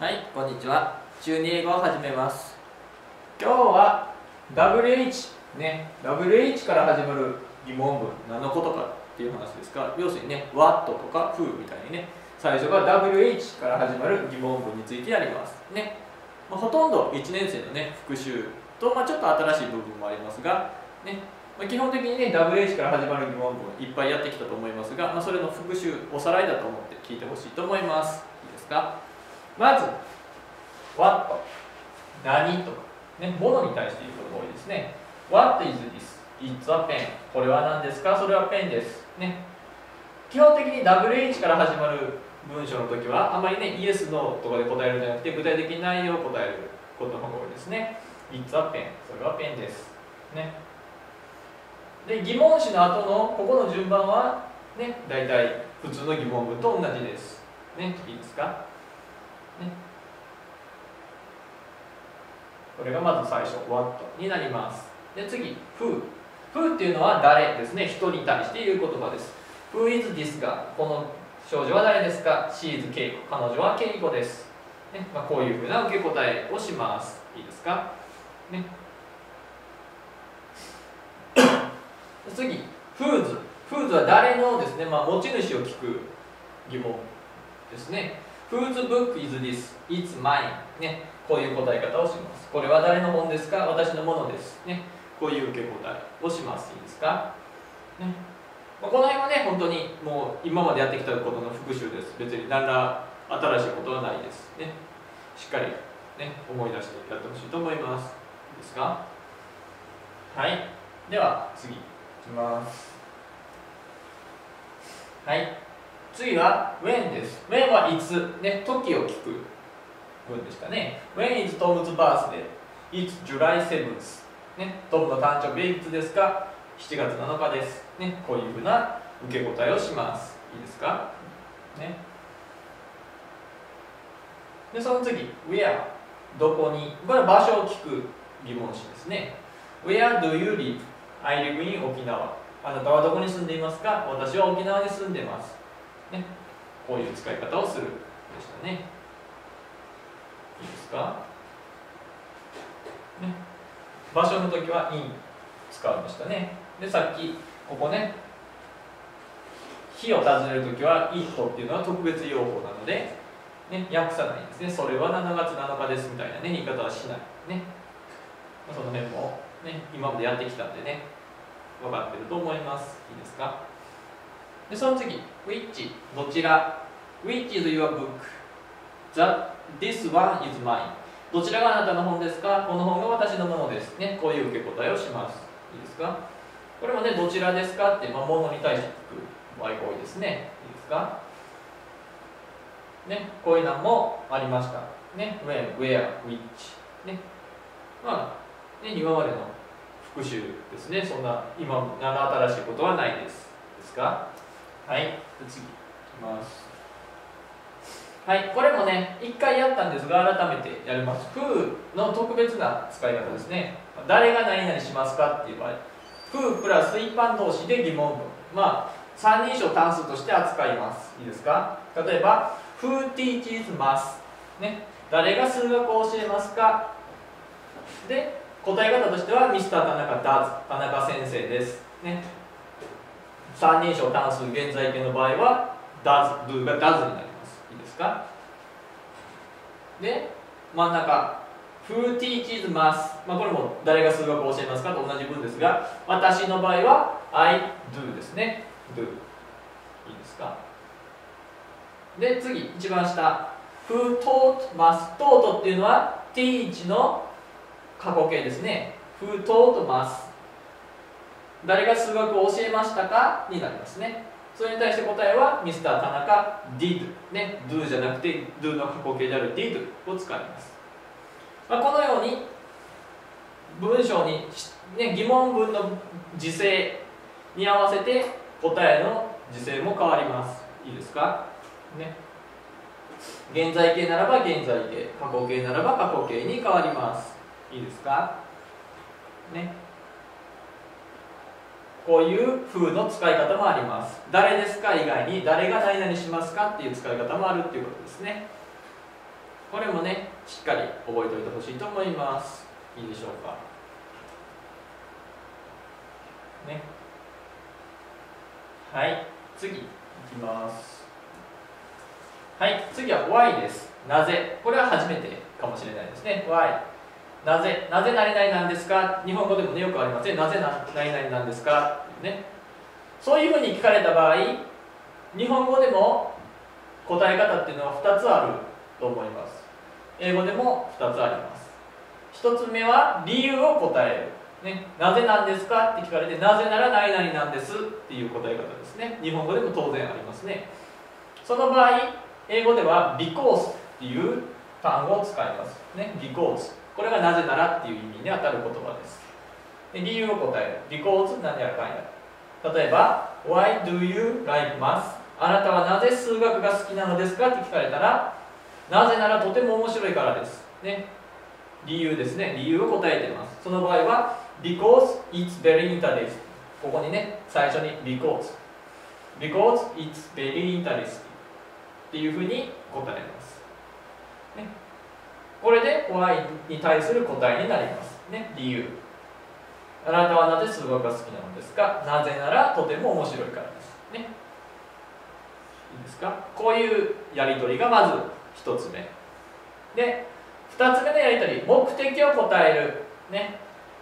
はい、こんにちは。中2英語を始めます。今日は WH ね、WH から始まる疑問文、何のことかっていう話ですが、要するにね、What とか Who みたいにね、最初が WH から始まる疑問文についてやります。ね、ほとんど1年生のね、復習と、ちょっと新しい部分もありますが、ね、基本的にね、WH から始まる疑問文いっぱいやってきたと思いますが、それの復習、おさらいだと思って聞いてほしいと思います。いいですか？まず、What 何とか、ね、物に対して言うことが多いですね。What is this? It's a pen. これは何ですか？それはペンです。ね、基本的に WH から始まる文章の時はあまりね、Yes, No とかで答えるんじゃなくて、具体的に内容を答えることの方が多いですね。It's a pen. それはペンです。ね、で、疑問詞の後のここの順番はね、大体普通の疑問文と同じです。ね、いいですか？ね、これがまず最初 What になります。で、次 Who っていうのは誰ですね。人に対して言う言葉です。 Who is this が、この少女は誰ですか？ She is ケイコ、彼女はケイコです、ね、こういうふうな受け答えをします。いいですか？ね、次 Whose は誰のですね、持ち主を聞く疑問ですね。 Whose book is this? It's mine、ね、こういう答え方をします。これは誰の本ですか？私のものです、ね、こういう受け答えをします。いいですか？ね、この辺はね、本当にもう今までやってきたことの復習です。別に何ら新しいことはないです、ね、しっかり、ね、思い出してやってほしいと思います。いいですか？はい、では次いきます。はい、次は When です。When はいつ、ね、時を聞く文でしたね。When is Tom's birthday? It's July 7th、ね、トムの誕生日はいつですか？7月7日です、ね、こういうふうな受け答えをします。いいですか？ね、でその次 Where どこに、これは場所を聞く疑問詞ですね。 Where do you live? I live in 沖縄。あなたはどこに住んでいますか？私は沖縄に住んでいます、ね、こういう使い方をするでしたね。いいですか？ね、場所の時は in 使うんでしたね。で、さっきここね、日を訪ねる時は it っていうのは特別用法なので、ね、訳さないんですね。それは7月7日ですみたいな、ね、言い方はしない、ね、その辺も、ね、今までやってきたんでね、分かってると思います。いいですか？で、その次 which どちら、 which is your book? This one is mine。 どちらがあなたの本ですか？この本が私のものです、ね、こういう受け答えをします。いいですか？これもね、どちらですかって、物に対して聞く場合が多いですね。いいですか？ね、こういうのもありました。ね、when, where, which。ね、ね、今までの復習ですね。そんな、今、新しいことはないです。ですか？はい、次いきます。はい、これもね、1回やったんですが、改めてやります。Who の特別な使い方ですね。誰が何々しますかっていう場合、Who プラス一般動詞で疑問文。三人称単数として扱います。いいですか？例えば、Who teaches math？ ね、誰が数学を教えますか？で、答え方としては、Mr. 田中 does。田中先生です。ね、三人称単数現在形の場合は、does、do が does になります。いいですか？で、真ん中 Who teaches math？ これも誰が数学を教えますかと同じ文ですが、私の場合は I do ですね。do。 いいですか？で、次一番下 Who taught math？ taught っていうのは teach の過去形ですね。 Who taught math？ 誰が数学を教えましたかになりますね。それに対して答えは Mr. 田中 did、ね、do じゃなくて do の過去形である did を使います。このように文章に、ね、疑問文の時制に合わせて答えの時制も変わります。いいですか？ね、現在形ならば現在形、過去形ならば過去形に変わります。いいですか？ね、こういう風の使い方もあります。誰ですか以外に誰が何々しますかっていう使い方もあるっていうことですね。 これもねしっかり覚えておいてほしいと思います。いいでしょうかね。はい、次いきます。はい、次は why です。なぜ。これは初めてかもしれないですね。why。なぜ何々なんですか。日本語でもねよくありますね。なぜ何々なんですかっていうね。そういうふうに聞かれた場合、日本語でも答え方っていうのは2つあると思います。英語でも2つあります。1つ目は理由を答える、ね、なぜなんですかって聞かれて、なぜなら何々なんですっていう答え方ですね。日本語でも当然ありますね。その場合、英語では because っていう単語を使いますね。because、 これがなぜならっていう意味に当たる言葉です。で、理由を答える because 何やらかんや。例えば Why do you like math？ あなたはなぜ数学が好きなのですかって聞かれたら、なぜならとても面白いからです、ね、理由ですね。理由を答えています。その場合は Because it's very interesting。 ここにね最初に Because it's very interesting っていうふうに答えます、ね、これで Why に対する答えになります、ね、理由。あなたはなぜ数学が好きなのですか。なぜならとても面白いからですね。いいですか。こういうやり取りがまず1つ目で、2つ目のやり取り、目的を答える、ね、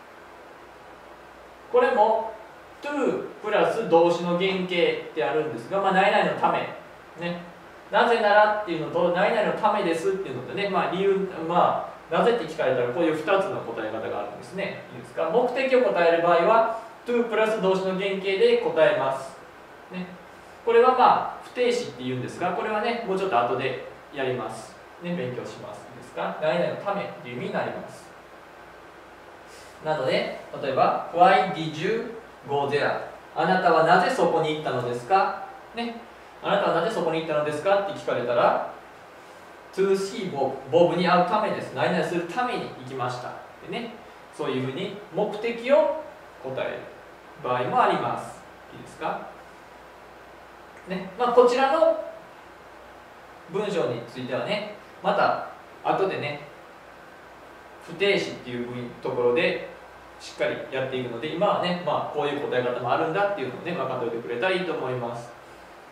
これも to プラス動詞の原型ってあるんですが、何々のため、ね、なぜならっていうのと何々のためですっていうのとね、理由、なぜって聞かれたらこういう2つの答え方があるんですね。いいですか。目的を答える場合は to プラス動詞の原型で答えます、ね、これは不定詞っていうんですが、これはねもうちょっと後でやります、ね、勉強します。いいですか。何々のためっていう意味になります。なので例えば Why did you go there？ あなたはなぜそこに行ったのですか、ね、あなたはなぜそこに行ったのですかって聞かれたら To see Bob、 ボブに会うためです。何々するために行きましたで、ね、そういうふうに目的を答える場合もあります。いいですか、ね。こちらの文章についてはねまた後でね不定詞っていうところでしっかりやっていくので、今はね、こういう答え方もあるんだっていうのをね分かっておいてくれたらいいと思います。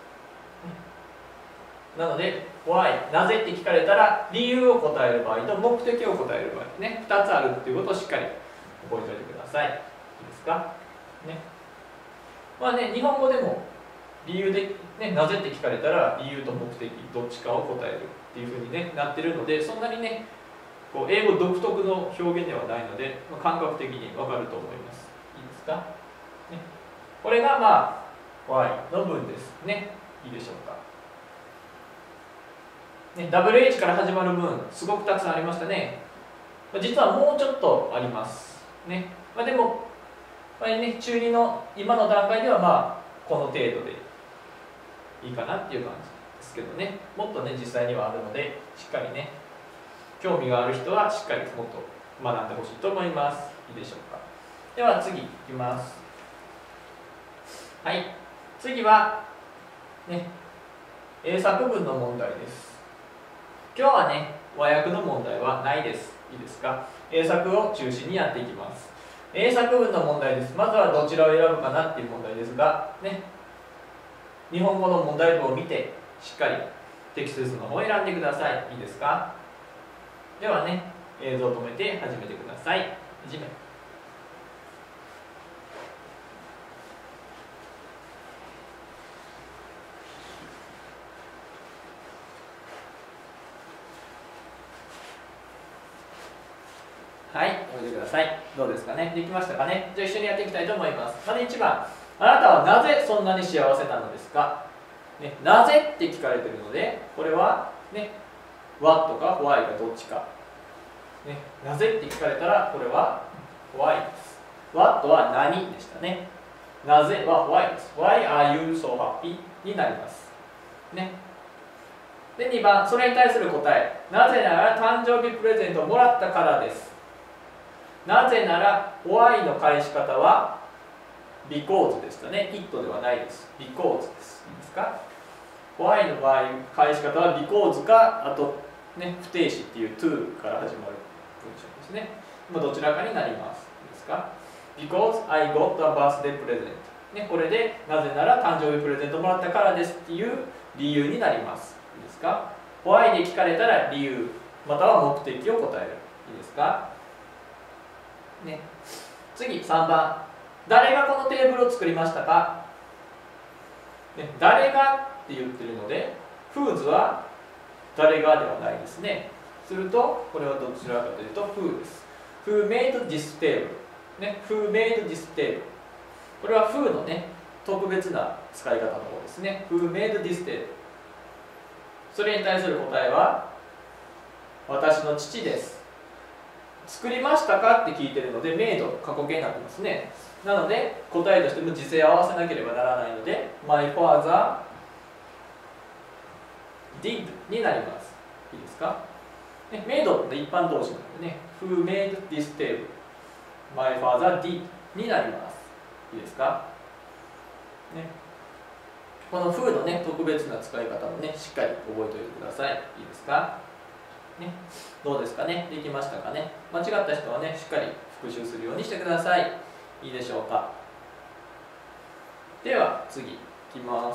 なので Why なぜって聞かれたら理由を答える場合と目的を答える場合ね、2つあるっていうことをしっかり覚えておいてください。いいですかね。日本語でも理由で、ね、なぜって聞かれたら理由と目的どっちかを答えるっていうふうに、ね、なってるので、そんなにねこう英語独特の表現ではないので、感覚的に分かると思います。いいですか、ね、これがWhy の文ですね。いいでしょうか、ね、WH から始まる文すごくたくさんありましたね。実はもうちょっとありますね。でも中2の今の段階ではこの程度でいいかなっていう感じですけどね、もっとね実際にはあるので、しっかりね興味がある人はしっかりもっと学んでほしいと思います。いいでしょうか。では次いきます。はい、次はね英作文の問題です。今日はね和訳の問題はないです。いいですか。英作を中心にやっていきます。英作文の問題です。まずはどちらを選ぶかなっていう問題ですがね、日本語の問題文を見てしっかり適切な方を選んでください。いいですか。ではね映像を止めて始めてください。始め。はい、おいでください。どうですかね。できましたかね。じゃあ一緒にやっていきたいと思います。まず1番、あなたはなぜそんなに幸せなのですか、ね、なぜって聞かれているので、これはね What か Why かどっちか、ね、なぜって聞かれたらこれは Why です。 What は何でしたね。なぜは Why です。 Why are you so happy になりますね。で2番、それに対する答え、なぜなら誕生日プレゼントをもらったからです。なぜなら Why の返し方は Because でしたね。 It ではないです。 Because です。いいですか。 Why の場合返し方は Because か、あとね、不定詞っていう to から始まる文章ですね。どちらかになります。いいですか？ Because I got a birthday present、ね、これでなぜなら誕生日プレゼントもらったからですっていう理由になります。いいですか？ Why で聞かれたら理由または目的を答える。いいですか？ね、次3番、誰がこのテーブルを作りましたか？ね、誰がって言ってるので Whose は誰がではないですね。するとこれはどちらかというと Who です。 Who made this table、ね、Who made this table、 これは Who のね特別な使い方の方ですね。 Who made this table、 それに対する答えは私の父です。作りましたかって聞いてるのでメイド過去形になってますね。なので答えとしても時制を合わせなければならないので My father did になります。いいですか？ね、メイドって一般動詞なのでね Who made this table、 My father did になります。いいですか？ね、この Who のね特別な使い方もねしっかり覚えておいてください。いいですか？ね、どうですかね？できましたかね？間違った人はねしっかり復習するようにしてください。いいでしょうか？では次いきます。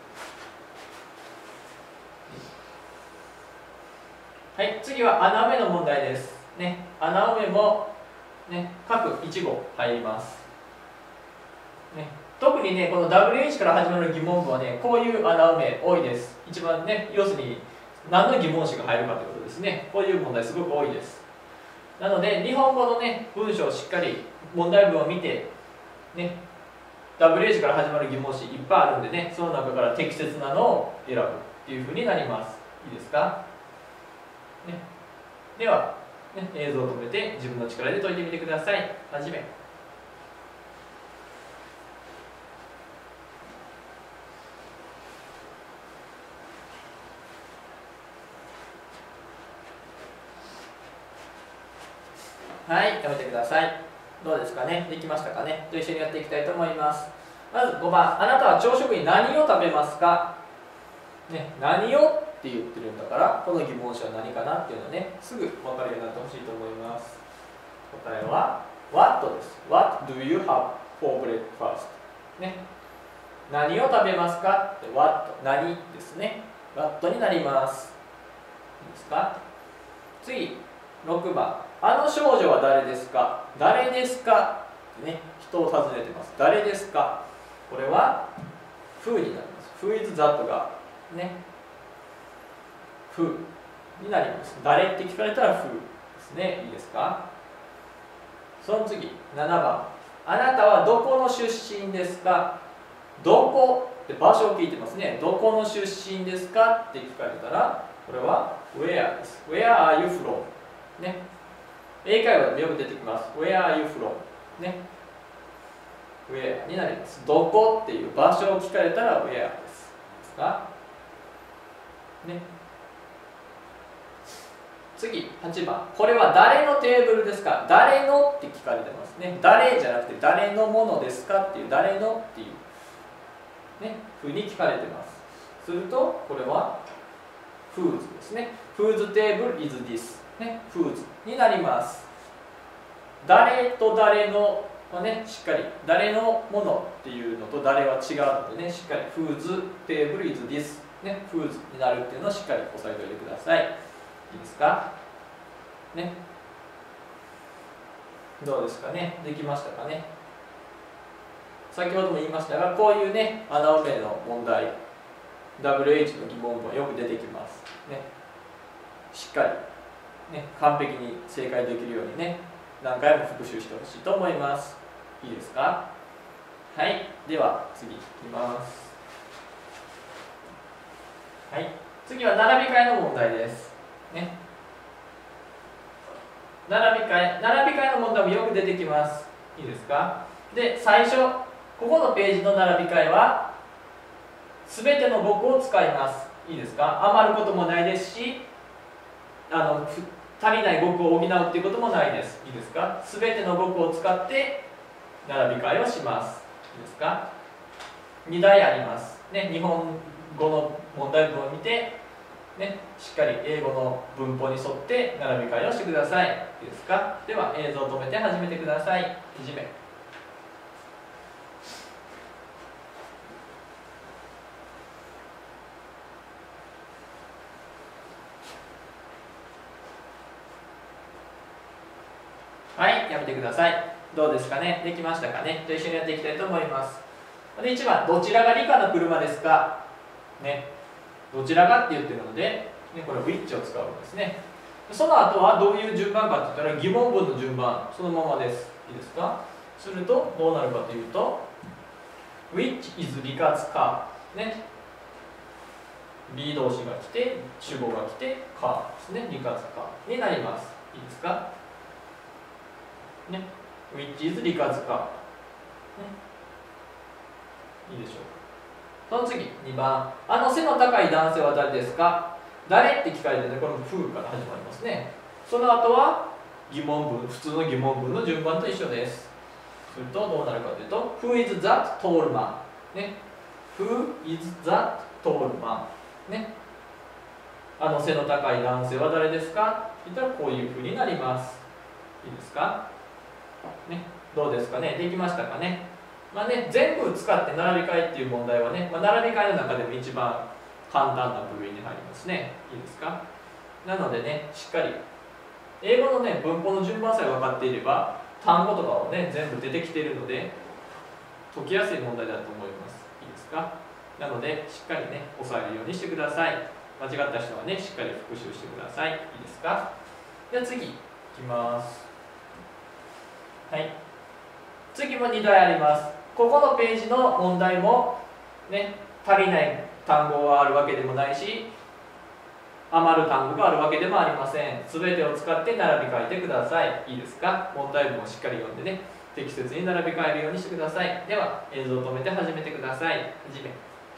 はい、次は穴埋めの問題です。ね、穴埋めも、ね、各1語入ります。ね、特にねこの WH から始まる疑問文はねこういう穴埋め多いです。一番ね要するに何の疑問詞が入るかということですね。こういう問題すごく多いです。なので日本語のね文章をしっかり問題文を見てね WH から始まる疑問詞いっぱいあるんでね、その中から適切なのを選ぶっていうふうになります。いいですか？ね、では、ね、映像を止めて自分の力で解いてみてください。はじめ。はい、やめてください。どうですかね？できましたかね？と一緒にやっていきたいと思います。まず5番、あなたは朝食に何を食べますか？ね、何をって言ってるんだから、この疑問詞は何かなっていうのをね、すぐ分かるようになってほしいと思います。答えは What です。What do you have for breakfast？ ね、何を食べますかって What、何ですね。What になります。いいですか？次、6番。あの少女は誰ですか？誰ですか？ってね、人を尋ねてます。誰ですか？これは Who になります。Who is that がね、Who になります。誰って聞かれたら Who ですね。いいですか？その次、7番。あなたはどこの出身ですか？どこって場所を聞いてますね。どこの出身ですかって聞かれたら、これは Where です。Where are you from？ ね。英会話でもよく出てきます。Where are you from？ ね。Where になります。どこっていう場所を聞かれたら Where です。いいですか？ね。次、8番。これは誰のテーブルですか？誰のって聞かれてますね。誰じゃなくて誰のものですかっていう誰のっていうね、ふうに聞かれてます。すると、これは whose ですね。whose table is this？ ね、whose になります。誰と誰のはね、しっかり誰のものっていうのと誰は違うのでね、しっかり whose table is this？ ね、whose になるっていうのをしっかり押さえておいてください。いいですか？ね。どうですかね？できましたかね？先ほども言いましたが、こういうね、穴埋めの問題、WH の疑問文よく出てきます。ね。しっかり、ね、完璧に正解できるようにね、何回も復習してほしいと思います。いいですか？はい。では、次いきます。はい。次は並び替えの問題です。ね。並び替えの問題もよく出てきます。いいですか？で、最初、ここのページの並び替えは、すべての語句を使います。いいですか？余ることもないですし、足りない語句を補うっていうこともないです。いいですか？すべての語句を使って並び替えをします。いいですか？2題あります。ね、日本語の問題文を見て、 ね、しっかり英語の文法に沿って並び替えをしてください。いいですか？では映像を止めて始めてください。いじめ。はい、やめてください。どうですかね？できましたかね？じゃあ一緒にやっていきたいと思います。で、1番、どちらが理科の車ですか？ね、どちらがって言ってるので、ね、これ which を使うんですね。その後はどういう順番かって言ったら疑問文の順番、そのままです。いいですか？するとどうなるかというと which is 理科car、ね、B 動詞が来て主語が来て car ですね、理科carになります。いいですか？ね、which is 理科car、ね、いいでしょうか。その次2番、あの背の高い男性は誰ですか？誰って聞かれてね、この who から始まりますね。その後は疑問文、普通の疑問文の順番と一緒です。するとどうなるかというと Who is that tall man? ね、Who is that tall man? ね、あの背の高い男性は誰ですか？って言ったらこういうふうになります。いいですか？ね、どうですかね？できましたかね？まあね、全部使って並び替えっていう問題はね、並び替えの中でも一番簡単な部類に入りますね。いいですか？なのでね、しっかり英語のね、文法の順番さえ分かっていれば単語とかをね、全部出てきているので解きやすい問題だと思います。いいですか？なのでしっかりね、押さえるようにしてください。間違った人はね、しっかり復習してください。いいですか？では次いきます。はい、次も2題あります。ここのページの問題もね、足りない単語があるわけでもないし余る単語があるわけでもありません。すべてを使って並び替えてください。いいですか？問題文をしっかり読んでね、適切に並び替えるようにしてください。では映像を止めて始めてください。始め。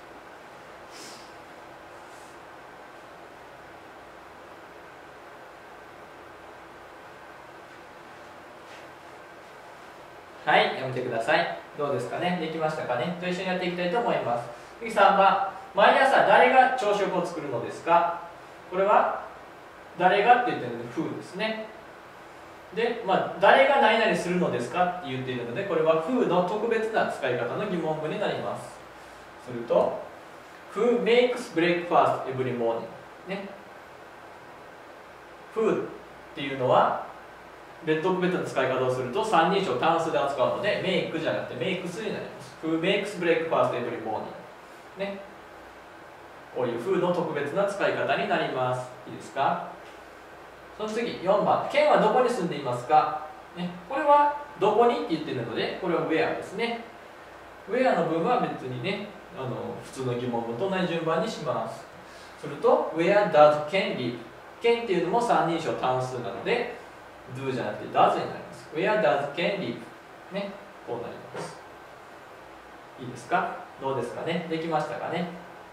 はい、やめてください。どうですかね？できましたかね？と一緒にやっていきたいと思います。次3番、毎朝誰が朝食を作るのですか？これは誰がって言ってるので who ですね。で、誰が何々するのですかって言っているので、これは who の特別な使い方の疑問文になります。すると Who makes breakfast every morning? ね。who っていうのは特別な使い方をすると三人称単数で扱うので make じゃなくて makes になります。 Who makes breakfast every morning? ね。こういう who の特別な使い方になります。いいですか？その次4番、ケンはどこに住んでいますか？ね、これはどこにって言ってるので、これは where ですね。where の部分は別にね、普通の疑問文と同じ順番にします。すると where does Ken live? Ken っていうのも三人称単数なので do じゃなくて does になります。 where does Ken live? ね、こうなります。いいですか？どうですかね？できましたかね？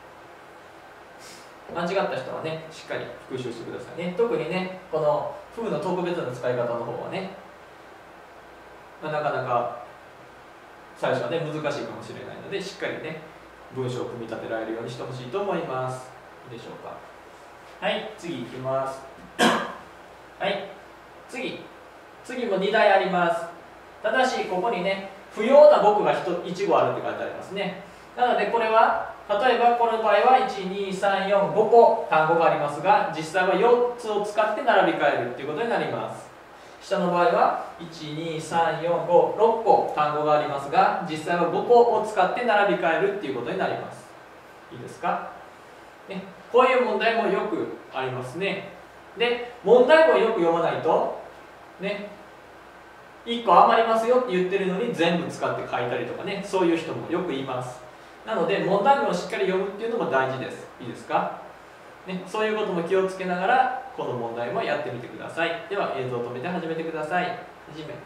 間違った人はね、しっかり復習してくださいね。特にね、この who の特別な使い方の方はね、なかなか最初はね、難しいかもしれないので、しっかりね、文章を組み立てられるようにしてほしいと思います。いいでしょうか？はい、次いきます。はい、次も2題あります。ただし、ここにね、不要な語句が1語あるって書いてありますね。なので、これは例えばこの場合は1,2,3,4,5個単語がありますが、実際は4つを使って並び替えるということになります。下の場合は1,2,3,4,5,6個単語がありますが、実際は5個を使って並び替えるということになります。いいですか？ね、こういう問題もよくありますね。で、問題文をよく読まないとね、1個余りますよって言ってるのに全部使って書いたりとかね、そういう人もよくいます。なので問題文をしっかり読むっていうのも大事です。いいですか？ね、そういうことも気をつけながらこの問題もやってみてください。では映像を止めて始めてください。始め。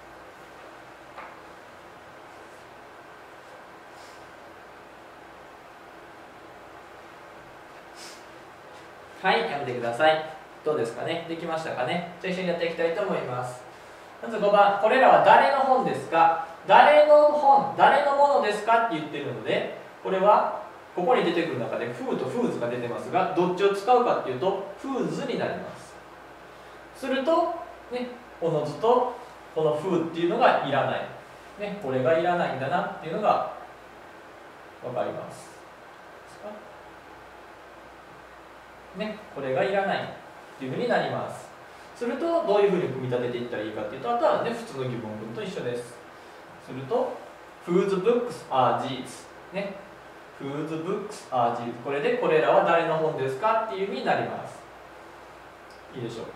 はい、やめてください。どうですかね？できましたかね？じゃあ一緒にやっていきたいと思います。まず5番、これらは誰の本ですか？誰の本、誰のものですかって言ってるので、これはここに出てくる中でフーとフーズが出てますが、どっちを使うかっていうとフーズになります。するとね、おのずとこのフーっていうのがいらない、ね、これがいらないんだなっていうのが分かります。ね、これがいらないっていうふうになります。するとどういうふうに組み立てていったらいいかっていうと、あとはね普通の疑問文と一緒です。すると Whose books are these? ね、Whose books are these? これでこれらは誰の本ですかっていうふうになります。いいでしょうか。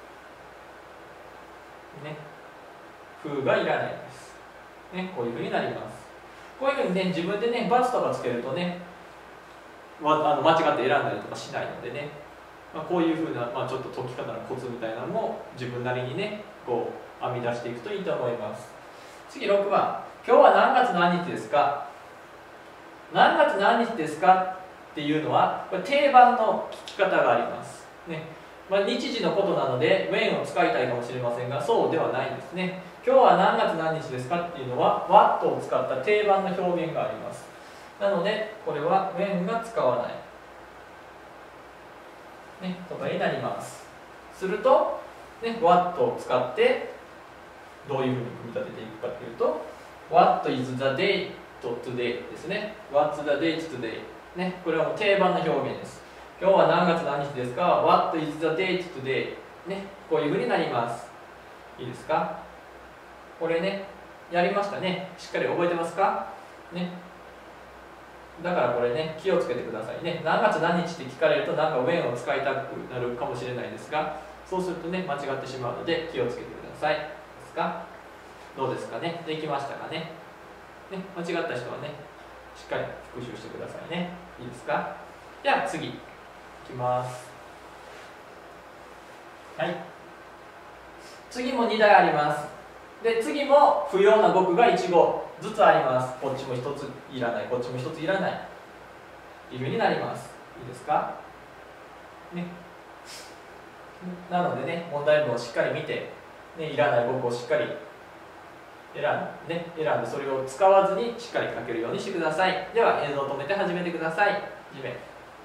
ね、Who がいらないです。ね、こういうふうになります。こういうふうにね、自分でね、バツとかつけるとね、間違って選んだりとかしないのでね、こういうふうな、ちょっと解き方のコツみたいなのも自分なりにね、こう編み出していくといいと思います。次6番。今日は何月何日ですか？何月何日ですかっていうのは、これ定番の聞き方があります。ね、日時のことなので when を使いたいかもしれませんが、そうではないんですね。今日は何月何日ですかっていうのは what を使った定番の表現があります。なのでこれは when が使わない、ね、とかになります。すると、ね、what を使ってどういうふうに組み立てていくかというと What is the date today ですね。 What's the date today、ね、これはもう定番の表現です。今日は何月何日ですか？ What is the date today、ね、こういうふうになります。いいですか？これね、やりましたね。しっかり覚えてますか？ね、だからこれね、気をつけてくださいね。何月何日って聞かれるとなんか when を使いたくなるかもしれないですが、そうするとね、間違ってしまうので気をつけてください。ですか？どうですかね？できましたかね？ね、間違った人はね、しっかり復習してくださいね。いいですか？じゃあ次いきます。はい、次も2台あります。で次も不要な語句が1語ずつあります。こっちも1ついらない、こっちも1ついらないというふうになります。いいですか？ね、なのでね、問題文をしっかり見て、ね、いらない語句をしっかり選んでそれを使わずにしっかり書けるようにしてください。では映像を止めて始めてください。地面。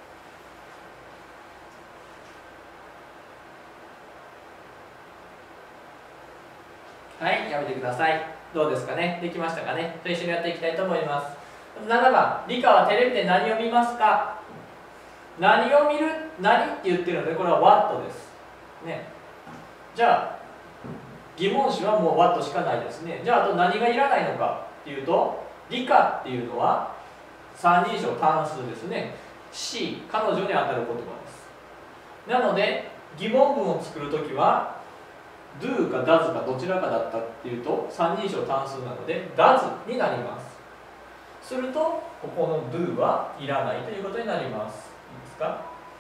はい、やめてください。どうですかね？できましたかね？一緒にやっていきたいと思います。7番、理科はテレビで何を見ますか？何を見る？何って言ってるので、これは what です。ね。じゃあ、疑問詞はもう what しかないですね。じゃあ、あと何がいらないのかっていうと、理科っていうのは三人称単数ですね。she、彼女に当たる言葉です。なので、疑問文を作るときは、do か does かどちらかだったっていうと三人称単数なので does になります。するとここの do はいらないということになります。いいですか？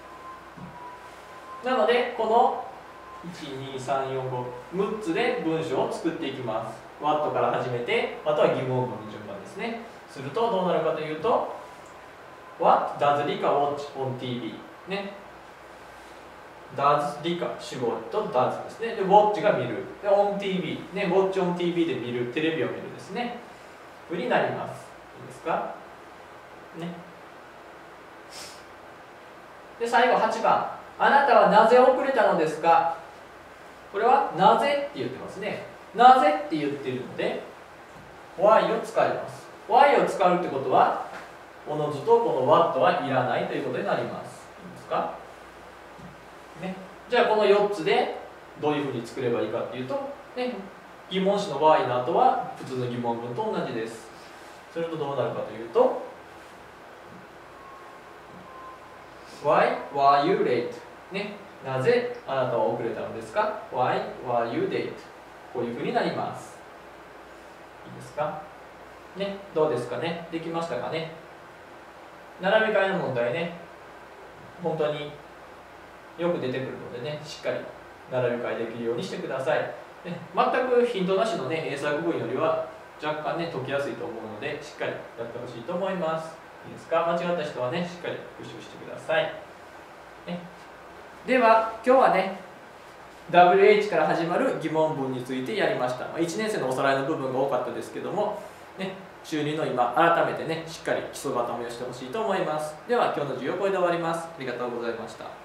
なのでこの 1,2,3,4,5 6つで文章を作っていきます。 what から始めて、あとは疑問文の順番ですね。するとどうなるかというと What does Rika watch on TV? ね、does 理科主語と does ですね。で watch が見る。で on TV ね、watch on TV で見る、テレビを見るですね。ふうになります。いいですか？ね。で最後8番。あなたはなぜ遅れたのですか？これはなぜって言ってますね。なぜって言っているので why を使います。why を使うってことはおのずとこの what はいらないということになります。いいですか？ね、じゃあこの4つでどういうふうに作ればいいかっていうと、ね、疑問詞の why の後は普通の疑問文と同じです。するとどうなるかというと Why were you late? ね、なぜあなたは遅れたのですか？ Why were you late? こういうふうになります。いいですか？ね、どうですかね？できましたかね？並び替えの問題ね、本当によく出てくるのでね、しっかり並び替えできるようにしてください。ね、全くヒントなしのね、英作文よりは若干ね、解きやすいと思うので、しっかりやってほしいと思います。いいですか？間違った人はね、しっかり復習してください。ね、では、今日はね、WH から始まる疑問文についてやりました。1年生のおさらいの部分が多かったですけども、ね、 週2の今改めてねしっかり基礎固めをしてほしいと思います。では今日の授業これで終わります。ありがとうございました。